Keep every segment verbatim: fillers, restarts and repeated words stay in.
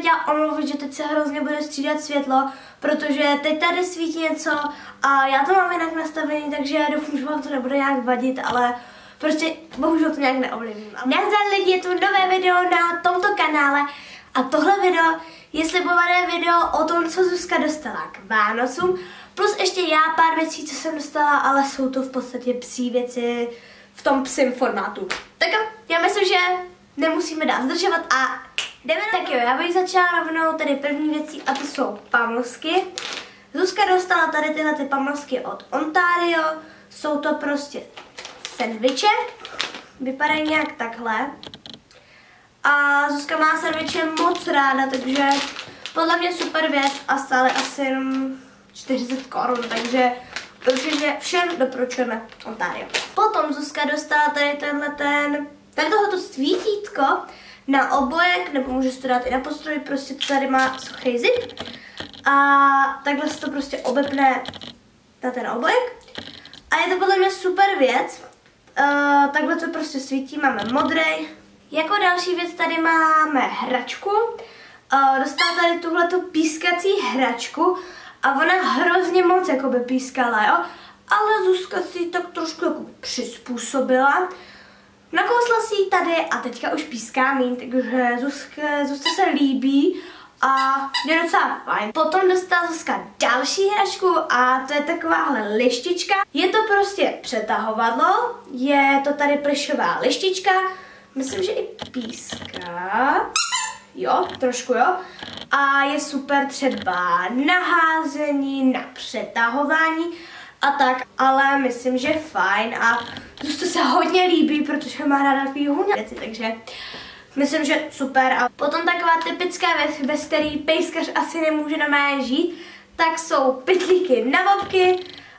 chtěla omluvit, že teď se hrozně bude střídat světlo, protože teď tady svítí něco a já to mám jinak nastavený, takže doufám, že vám to nebude nějak vadit, ale prostě bohužel to nějak neovlivním. Nazdar lidi, je tu nové video na tomto kanále a tohle video je slibované video o tom, co Zuzka dostala k Vánocům, plus ještě já pár věcí, co jsem dostala, ale jsou to v podstatě psí věci v tom psím formátu. Tak jo, já myslím, že nemusíme dál zdržovat a jdeme na... Tak jo, já bych začala rovnou tady první věcí a to jsou pamlsky. Zuzka dostala tady tyhle ty pamlsky od Ontario, jsou to prostě sendviče, vypadají nějak takhle. A Zuzka má sendviče moc ráda, takže podle mě super věc a stále asi jenom čtyřicet korun, takže určitě všem doporučujeme Ontario. Potom Zuzka dostala tady tenhle ten, tady tohoto svítítko na obojek, nebo můžeš to dát i na postroj, prostě to tady má suchý zip. A takhle se to prostě obepne na ten obojek. A je to podle mě super věc. Uh, takhle to prostě svítí, máme modrej. Jako další věc tady máme hračku. Uh, dostala tady tuhletu pískací hračku a ona hrozně moc jakoby pískala, jo. Ale Zuzka si ji tak trošku jakoby přizpůsobila. Nakousla si ji tady a teďka už píská míň, takže Zuzka, Zuzce se líbí a je docela fajn. Potom dostala Zuzka další hračku a to je takováhle lištička. Je to prostě přetahovadlo, je to tady plišová lištička, myslím, že i píská, jo, trošku jo. A je super třeba na házení, na přetahování a tak, ale myslím, že fajn a to se hodně líbí, protože má ráda takový huňa věci, takže myslím, že super. A potom taková typická věc, bez který pejskař asi nemůže normálně žít, tak jsou pytlíky na bobky.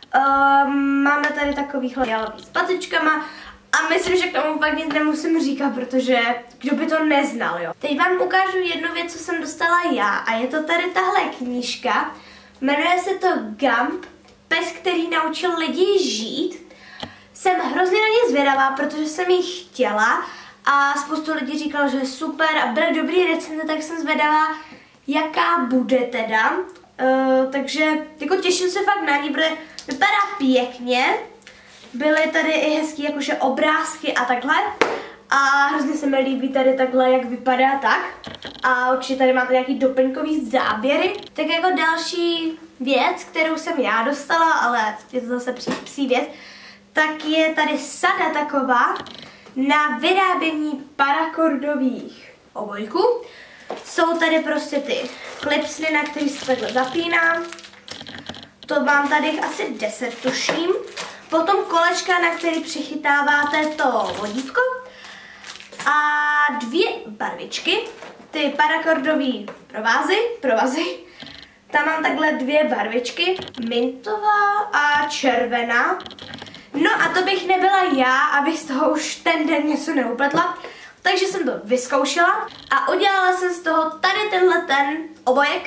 Um, máme tady takovýhle jalový s pacičkama a myslím, že k tomu fakt nic nemusím říkat, protože kdo by to neznal, jo. Teď vám ukážu jednu věc, co jsem dostala já a je to tady tahle knížka. Jmenuje se to Gump, pes, který naučil lidi žít. Jsem hrozně na ní zvědavá, protože jsem ji chtěla a spoustu lidí říkalo, že je super a byly dobrý recenze, tak jsem zvědavá, jaká bude teda. Uh, takže jako těším se fakt na ní, protože vypadá pěkně. Byly tady i hezký jakože obrázky a takhle. A hrozně se mi líbí tady takhle, jak vypadá tak. A určitě tady máte nějaký doplňkový záběry. Tak jako další věc, kterou jsem já dostala, ale je to zase psí věc, tak je tady sada taková na vyrábění parakordových obojků. Jsou tady prostě ty klipsny, na který se takhle zapínám. To mám tady asi deset, tuším. Potom kolečka, na který přichytáváte to vodítko. A dvě barvičky, ty parakordový provázy, provazy. Tam mám takhle dvě barvičky, mintová a červená. No a to bych nebyla já, abych z toho už ten den něco neupletla. Takže jsem to vyzkoušela a udělala jsem z toho tady tenhle ten obojek.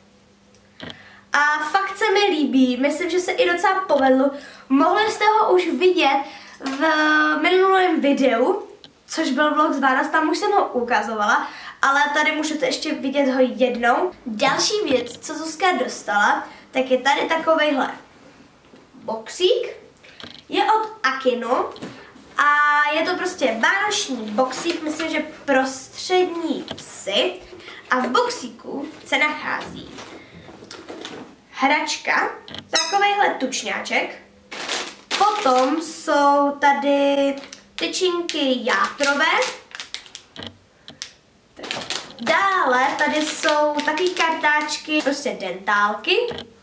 A fakt se mi líbí, myslím, že se i docela povedlo. Mohli jste ho už vidět v minulém videu, což byl vlog z Vánoc, tam už jsem ho ukazovala, ale tady můžete ještě vidět ho jednou. Další věc, co Zuzka dostala, tak je tady takovejhle boxík. Je od Akinu a je to prostě vánoční boxík, myslím, že pro střední psy. A v boxíku se nachází hračka, takovejhle tučňáček. Potom jsou tady tyčinky játrové. Dále tady jsou taky kartáčky, prostě dentálky.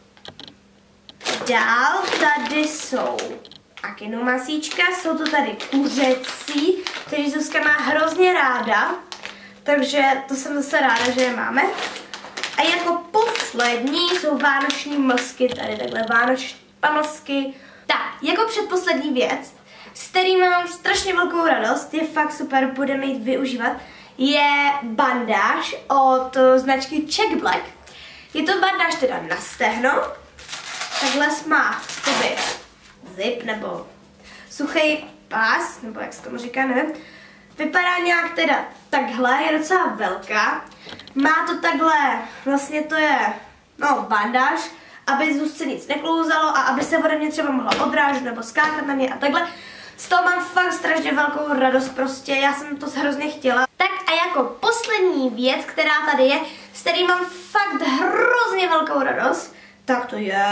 Dál tady jsou Akinu masíčka, jsou to tady kuřecí, který Zuzka má hrozně ráda, takže to jsem zase ráda, že je máme. A jako poslední jsou vánoční mlsky, tady takhle vánoční pamlsky. Tak, jako předposlední věc, s kterým mám strašně velkou radost, je fakt super, budeme jít využívat, je bandáž od značky Czech Black. Je to bandáž teda na stehno, takhle má jakoby zip nebo suchý pás, nebo jak se tomu říká, nevím. Vypadá nějak teda takhle, je docela velká. má to takhle, vlastně to je, no, bandáž, aby Zuzce nic neklouzalo a aby se ode mě třeba mohla odrážet nebo skákat na mě a takhle. Z toho mám fakt strašně velkou radost, prostě já jsem to hrozně chtěla. Tak a jako poslední věc, která tady je, s kterým mám fakt hrozně velkou radost, tak to je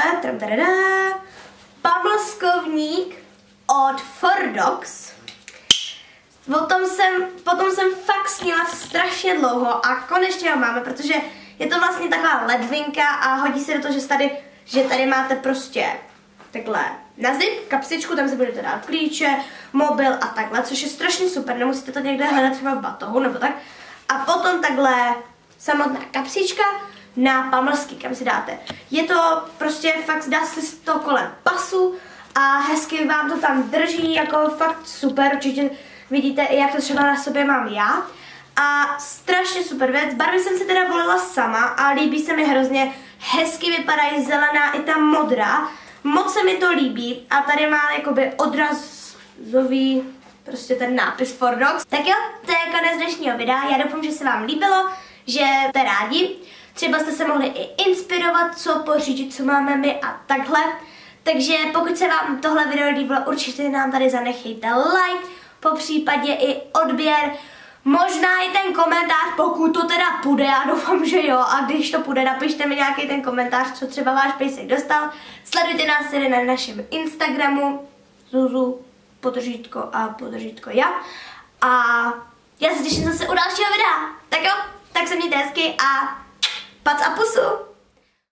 pamlskovník od Fordox. Potom jsem, potom jsem fakt snila strašně dlouho a konečně ho máme, protože je to vlastně taková ledvinka a hodí se do toho, že tady, že tady máte prostě takhle na zip, kapsičku, tam se budete dát klíče, mobil a takhle, což je strašně super, nemusíte to někde hledat třeba v batohu nebo tak. A potom takhle samotná kapsička na pamlsky, kam si dáte. Je to prostě fakt, dá se to kolem pasu a hezky vám to tam drží, jako fakt super, určitě vidíte i jak to třeba na sobě mám já. A strašně super věc, barvy jsem si teda volila sama a líbí se mi hrozně, hezky vypadají zelená i ta modrá. Moc se mi to líbí a tady má jakoby odrazový, prostě ten nápis Fordox. Tak jo, to je konec dnešního videa, já doufám, že se vám líbilo, že jste rádi. Třeba jste se mohli i inspirovat, co pořídit, co máme my a takhle. Takže pokud se vám tohle video líbilo, určitě nám tady zanechejte like, po případě i odběr, možná i ten komentář, pokud to teda půjde, já doufám, že jo, a když to půjde, napište mi nějaký ten komentář, co třeba váš pejsek dostal. Sledujte nás tedy na našem Instagramu, Zuzu, podržítko a podržítko já. A já se těším zase u dalšího videa. Tak jo, tak se mějte hezky a pac a pusu!